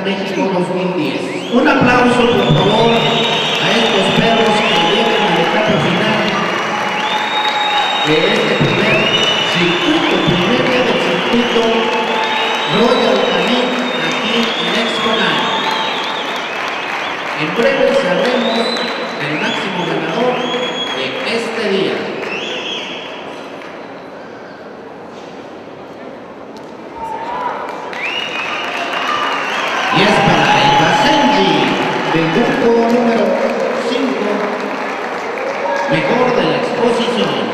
México 2010. Un aplauso, por favor, a estos perros que llegan a la etapa final de este primer día del circuito Royal Canin aquí en Exponar. En breve sabremos el máximo ganador de este día. Y es para el Basenji del grupo número 5, mejor de la exposición.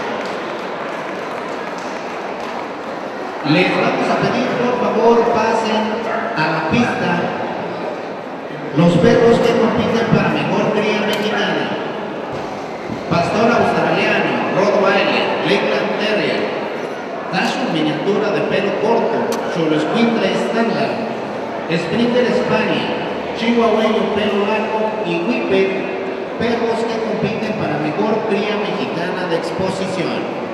Les vamos a pedir, por favor, pasen a la pista los perros que compiten para mejor cría mexicana. Pastor australiano, Rottweiler, Lakeland Terrier, Dachshund miniatura de pelo corto, Xoloescuintle estándar, Sprinter Spaniel, Chihuahueño pelo largo y Whippet, perros que compiten para mejor cría mexicana de exposición.